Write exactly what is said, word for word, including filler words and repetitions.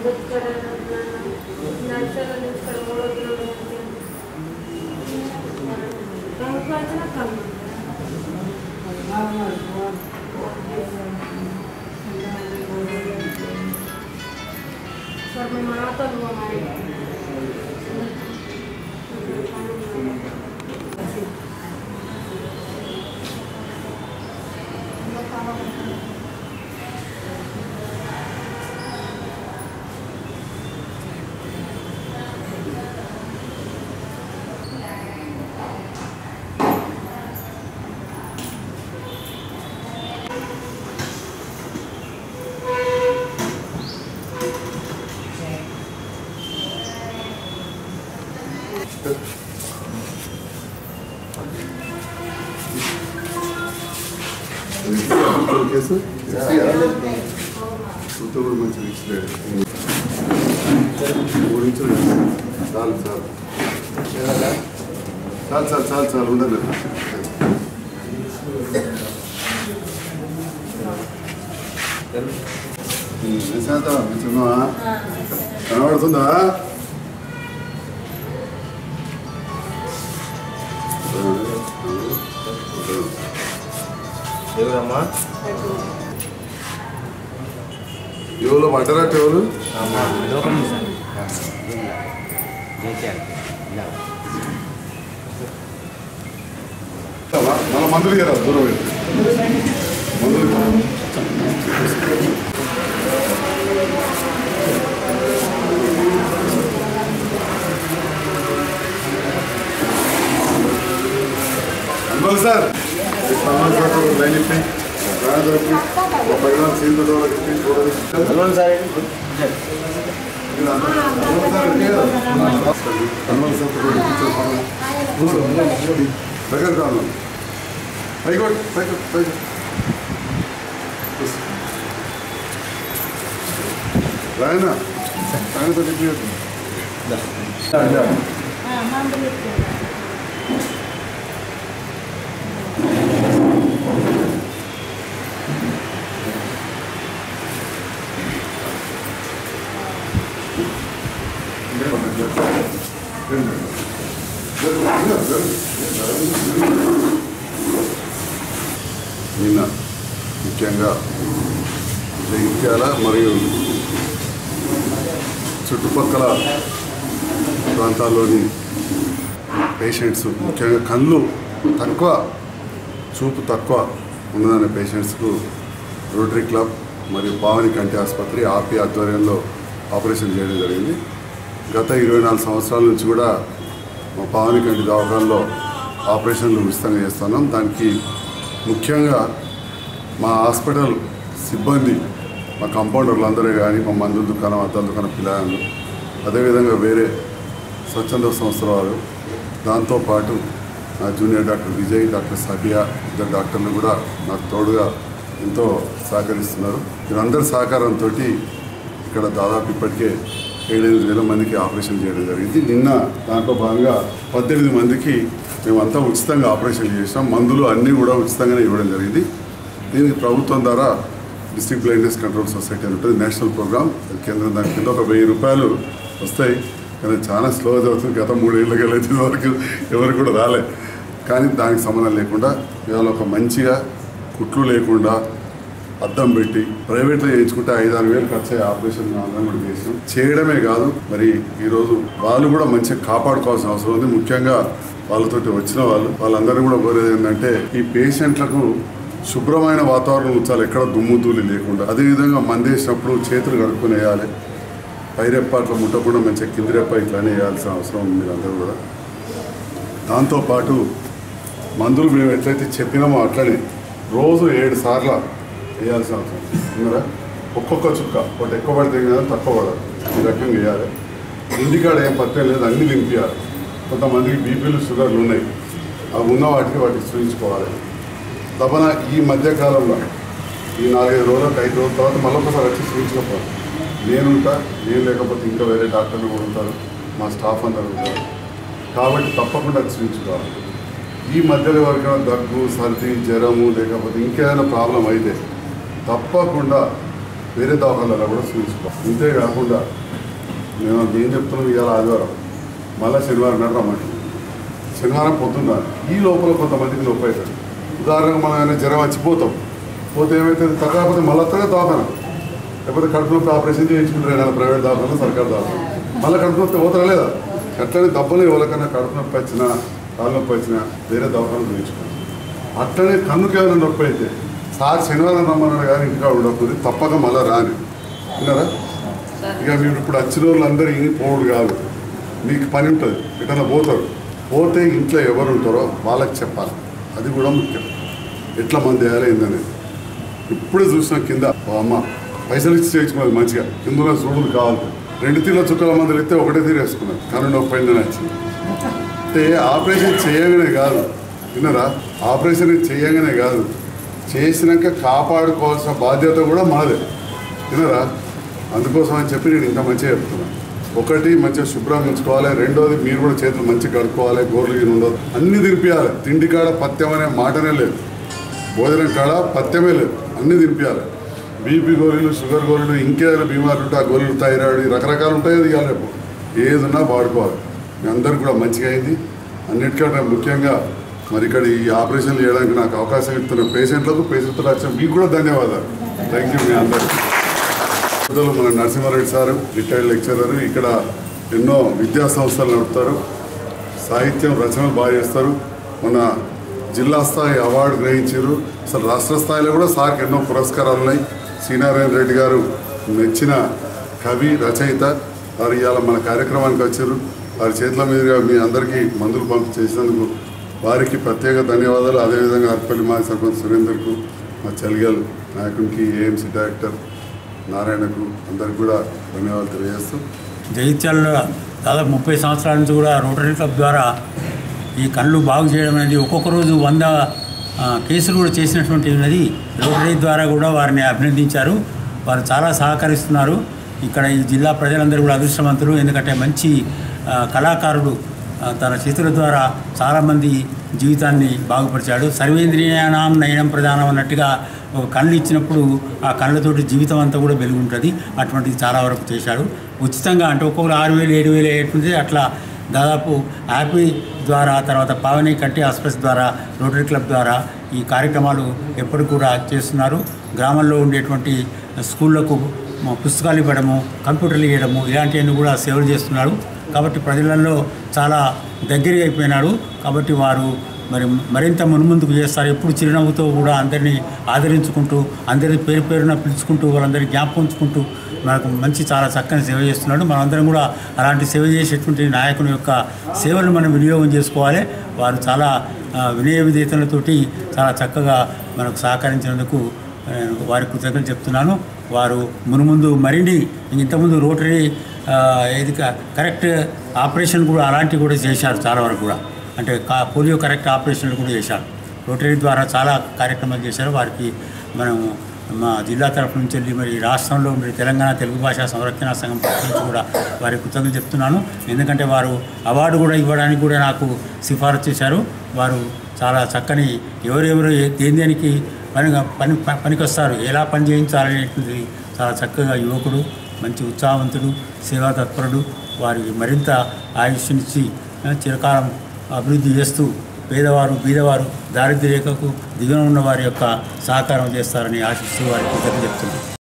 Sir, may marathon mo ngayon. Case సూతో కూడా మంచిగా ఇచ్చలేదు ఓడించలేదు చాలు చాలు చాలు చాలు చాలు చాలు ఉండదు నిశాంత మంచిగా కనబడుతుందా ఎవరమ్మా ఎవరు పడ్డరట్టు ఎవరు మన మందులు కదా దూరం మందులు అనుభవం సార్ లైన్ ఇప్పి రాజు పైన సీన్ హనుమాన్ సార్ దగ్గర కాదు పైకోట్ పైకోట్ పైకోట్ రాయనా రాయనతో చెప్పి నిన్న ముఖ్యంగా జగిత్యాల మరియు చుట్టుపక్కల ప్రాంతాల్లోని పేషెంట్స్ ముఖ్యంగా కళ్ళు తక్కువ చూపు తక్కువ ఉన్నదనే పేషెంట్స్కు రోటరీ క్లబ్ మరియు పావని కంటి ఆసుపత్రి ఆర్పి ఆధ్వర్యంలో ఆపరేషన్ చేయడం జరిగింది. గత ఇరవై నాలుగు సంవత్సరాల నుంచి కూడా మా పావని కంటి దవాఖానలో ఆపరేషన్లు ఉచితంగా చేస్తున్నాం. దానికి ముఖ్యంగా మా హాస్పిటల్ సిబ్బంది, మా కంపౌండర్లు అందరే కానీ, మా మందుల దుకాణం అద్దాల దుకాణం పిల్లలు, అదేవిధంగా వేరే స్వచ్ఛంద సంస్థల వారు, దాంతోపాటు నా junior doctor Vijay, doctor Sabiya, ఇద్దరు డాక్టర్లు కూడా నాకు తోడుగా ఎంతో సహకరిస్తున్నారు. వీరందరి సహకారంతో ఇక్కడ దాదాపు ఇప్పటికే ఏడెనిమిది వేల మందికి ఆపరేషన్ చేయడం జరిగింది. నిన్న దాంట్లో భాగంగా పద్దెనిమిది మందికి మేమంతా ఉచితంగా ఆపరేషన్ చేసాం. మందులు అన్నీ కూడా ఉచితంగానే ఇవ్వడం జరిగింది. దీనికి ప్రభుత్వం ద్వారా డిస్ట్రిక్ట్ బ్లైండ్నెస్ కంట్రోల్ సొసైటీ అని ఉంటుంది, నేషనల్ ప్రోగ్రామ్ కేంద్రం. దాని కింద ఒక వెయ్యి రూపాయలు వస్తాయి, కానీ చాలా స్లోగా జరుగుతుంది. గత మూడేళ్ళకి వెళ్ళేది వరకు ఎవరు కూడా రాలే. కానీ దానికి సంబంధం లేకుండా ఇవాళ ఒక మంచిగా కుట్లు లేకుండా అద్దం పెట్టి ప్రైవేట్లో చేయించుకుంటే ఐదు ఆరు వేలు ఖర్చు అయ్యే ఆపరేషన్ అందరం కూడా చేసాం. చేయడమే కాదు, మరి ఈరోజు వాళ్ళు కూడా మంచిగా కాపాడుకోవాల్సిన అవసరం ఉంది. ముఖ్యంగా వాళ్ళతోటి వచ్చిన వాళ్ళు వాళ్ళందరినీ కూడా కోరేది ఏంటంటే, ఈ పేషెంట్లకు శుభ్రమైన వాతావరణం ఉంచాలి, ఎక్కడ దుమ్ము ధూళి లేకుండా. అదేవిధంగా మందేసినప్పుడు చేతులు కడుక్కొని వేయాలి, పైరెప్ప అట్లా ముట్టకుండా మంచిగా కింది రెప్ప ఇట్లానే వేయాల్సిన అవసరం ఉంది మీరు అందరూ కూడా. దాంతోపాటు మందులు మేము ఎట్లయితే చెప్పినామో అట్లనే రోజు ఏడు సార్లు వేయాల్సిన అవసరం ఉన్నారా. ఒక్కొక్క చుక్క ఒకటి ఎక్కువ పడితే కదా తక్కువ పడాలి, ఈ రకంగా వేయాలి. ఇంటికాడ ఏం పత్యం లేదు, అన్నీ దింపియాలి. కొంతమందికి బీపీలు షుగర్లు ఉన్నాయి, అవి ఉన్న వాటికి వాటికి చూపించుకోవాలి. తపన ఈ మధ్యకాలంలో ఈ నాలుగైదు రోజులకు ఐదు రోజుల తర్వాత మళ్ళీ ఒకసారి వచ్చి చూపించుకోవాలి. నేనుంటా, నేను లేకపోతే ఇంకా వేరే డాక్టర్లు కూడా ఉంటారు, మా స్టాఫ్ అందరూ ఉంటారు. కాబట్టి తప్పకుండా చూపించుకోవాలి. ఈ మధ్యలో ఎవరికైనా దగ్గు, సర్ది, జ్వరము లేకపోతే ఇంకేదైనా ప్రాబ్లం అయితే తప్పకుండా వేరే దవాఖానాలో కూడా చూపించుకోవాలి. ఇంతే కాకుండా మేము ఏం చెప్తున్నాం, ఇవాళ ఆదివారం మళ్ళీ శనివారం నాడు రమ్మంటాం. శనివారం పొద్దున్న ఈ లోపల కొంతమందికి నొప్పి అవుతుంది. ఉదాహరణకు మనం ఏమైనా జ్వరం వచ్చిపోతాం, పోతే ఏమవుతుంది, తగ్గకపోతే మళ్ళీ వస్తేనే దవాఖాన, లేకపోతే కడుపు నొప్పి ఆపరేషన్ చేయించుకుంటారు ఏదైనా ప్రైవేట్ దవాఖాన, సర్కారు దవాఖాన, మళ్ళీ కడుపు నొప్పి పోతారా లేదా? అట్లనే దెబ్బలు ఎవరికైనా కడుపు నొప్పి వచ్చినా కాళ్ళు నొప్పి వచ్చినా వేరే దవాఖాన చూపించుకోండి. అట్లనే కన్నుకి ఏమైనా నొప్పి అయితే సార్ శనివారం రమ్మన్నాడు కానీ ఇంటికా ఉండకపోతే తప్పక మళ్ళీ రాని విన్నారా. ఇక మీరు ఇప్పుడు వచ్చిన వాళ్ళు అందరూ ఇన్ని పోవుడు కాదు, మీకు పని ఉంటుంది, ఎక్కడన్నా పోతారు, పోతే ఇంట్లో ఎవరు ఉంటారో వాళ్ళకి చెప్పాలి. అది కూడా ముఖ్యం, ఎట్లా మంది వేయాలి ఏందనేది. ఇప్పుడే చూసిన కింద అమ్మ పైసలు ఇచ్చి చేయించుకున్నది మంచిగా, కింద చూడులు కావాలి. రెండు తీర్ల చుక్కల మందులు ఇస్తే ఒకటే తీరు వేసుకున్నారు, కన్ను నొప్పి అయిందని వచ్చింది. అంటే ఆపరేషన్ చేయగానే కాదు విన్నారా, ఆపరేషన్ చేయగానే కాదు, చేసినాక కాపాడుకోవాల్సిన బాధ్యత కూడా మాదే విన్నారా. అందుకోసం అని చెప్పి నేను ఇంకా మంచిగా చెప్తున్నాను. ఒకటి మంచిగా శుభ్రం ఉంచుకోవాలి, రెండోది మీరు కూడా చేతులు మంచిగా కడుక్కోవాలి, గోర్లు గిన్నె ఉండదు, అన్నీ తినిపించాలి. తిండి కాడ పథ్యం అనే మాటనే లేదు, భోజనం కాడ పథ్యమే లేదు, అన్నీ తినిపించాలి. బీపీ గోళీలు, షుగర్ గోళీలు, ఇంకేదైనా బీమార్లు ఉంటే ఆ గోళీలు, థైరాయిడ్ రకరకాలు ఉంటాయి, అది ఇవ్వాలి. రేపు ఏదున్నా వాడుకోవాలి. మీ అందరికి కూడా మంచిగా అయింది. అన్నిటికంటే ముఖ్యంగా మరి ఇక్కడ ఈ ఆపరేషన్లు చేయడానికి నాకు అవకాశం ఇస్తున్న పేషెంట్లకు, పేషెంట్లకు వచ్చిన మీకు కూడా ధన్యవాదాలు. థ్యాంక్ యూ మీ అందరికీ. మన నరసింహారెడ్డి సారు రిటైర్డ్ లెక్చరర్, ఇక్కడ ఎన్నో విద్యా సంస్థలు నడుపుతారు, సాహిత్యం రచనలు బాగా చేస్తారు. మన జిల్లా స్థాయి అవార్డు గ్రహించారు, అసలు రాష్ట్ర స్థాయిలో కూడా సార్కి ఎన్నో పురస్కారాలు ఉన్నాయి. శ్రీనారాయణ రెడ్డి గారు మెచ్చిన కవి, రచయిత వారు ఇవాళ మన కార్యక్రమానికి వచ్చారు. వారి చేతుల మీదుగా మీ అందరికీ మందులు పంపి చేసినందుకు వారికి ప్రత్యేక ధన్యవాదాలు. అదేవిధంగా అర్పల్లి మాజీ సర్పంచ్ సురేందర్కు, మా చలిగల్ నాయకునికి, ఏఎంసీ డైరెక్టర్ నారాయణకు అందరికి కూడా ధన్యవాదాలు తెలియజేస్తూ, జగిత్యాలలో దాదాపు ముప్పై సంవత్సరాల నుంచి కూడా రోటరీ క్లబ్ ద్వారా ఈ కళ్ళు బాగు చేయడం అనేది ఒక్కొక్క రోజు వంద కేసులు కూడా చేసినటువంటి ఉన్నది. రోటరీ ద్వారా కూడా వారిని అభినందించారు. వారు చాలా సహకరిస్తున్నారు. ఇక్కడ ఈ జిల్లా ప్రజలందరూ కూడా అదృష్టవంతులు, ఎందుకంటే మంచి కళాకారుడు తన చేతుల ద్వారా చాలామంది జీవితాన్ని బాగుపరిచాడు. సర్వేంద్రియానాం నయనం ప్రధానం అన్నట్టుగా ఒక కళ్ళు ఇచ్చినప్పుడు ఆ కళ్ళతోటి జీవితం అంతా కూడా వెలుగుంటుంది. అటువంటిది చాలా వరకు చేశాడు ఉచితంగా. అంటే ఒక్కొక్కరు ఆరు వేలు ఏడు వేలు అయ్యేటుంది. అట్లా దాదాపు హ్యాపీ ద్వారా, తర్వాత పావని కంటి ఆసుపత్రి ద్వారా, రోటరీ క్లబ్ ద్వారా ఈ కార్యక్రమాలు ఎప్పటికి కూడా చేస్తున్నారు. గ్రామంలో ఉండేటువంటి స్కూళ్లకు పుస్తకాలు ఇవ్వడము, కంప్యూటర్లు ఇవ్వడము, ఇలాంటివన్నీ కూడా సేవలు చేస్తున్నాడు. కాబట్టి ప్రజలలో చాలా దగ్గరగా అయిపోయినాడు. కాబట్టి వారు మరి మరింత మున్ముందుకు చేస్తారు. ఎప్పుడు చిరునవ్వుతో కూడా అందరినీ ఆదరించుకుంటూ, అందరి పేరు పేరున పిలుచుకుంటూ, వాళ్ళందరినీ జ్ఞాపకం ఉంచుకుంటూ మనకు మంచి చాలా చక్కని సేవ చేస్తున్నాడు. మనందరం కూడా అలాంటి సేవ చేసేటువంటి నాయకుని యొక్క సేవలు మనం వినియోగం చేసుకోవాలి. వారు చాలా వినయ విధేయతలతోటి చాలా చక్కగా మనకు సహకరించినందుకు వారికి కృతజ్ఞతలు చెప్తున్నాను. వారు మునుముందు మరిన్ని ఇంతకుముందు రోటరీ ఏది కరెక్ట్ ఆపరేషన్ కూడా అలాంటివి కూడా చేశారు. చాలా వరకు కూడా అంటే కా పోలియో కరెక్ట్ ఆపరేషన్లు కూడా చేశారు. రోటరీ ద్వారా చాలా కార్యక్రమాలు చేశారు. వారికి మనం మా జిల్లా తరఫు నుంచి వెళ్ళి మరి రాష్ట్రంలో మరి తెలంగాణ తెలుగు భాషా సంరక్షణ సంఘం తరఫు నుంచి కూడా వారికి కృతజ్ఞతలు చెప్తున్నాను. ఎందుకంటే వారు అవార్డు కూడా ఇవ్వడానికి కూడా నాకు సిఫారసు చేశారు. వారు చాలా చక్కని ఎవరెవరు దేని దేనికి పని పని పనికొస్తారు, ఎలా పని చేయించాలనేటువంటిది చాలా చక్కగా యువకుడు, మంచి ఉత్సాహవంతుడు, సేవా తత్పరుడు. వారికి మరింత ఆయుష్నిచ్చి చిరకాలం అభివృద్ధి చేస్తూ పేదవారు, బీదవారు, దారిద్ర్య రేఖకు దిగున ఉన్న వారి యొక్క సహకారం చేస్తారని ఆశిస్తూ వారికి కృతజ్ఞతలు చెప్తున్నాను.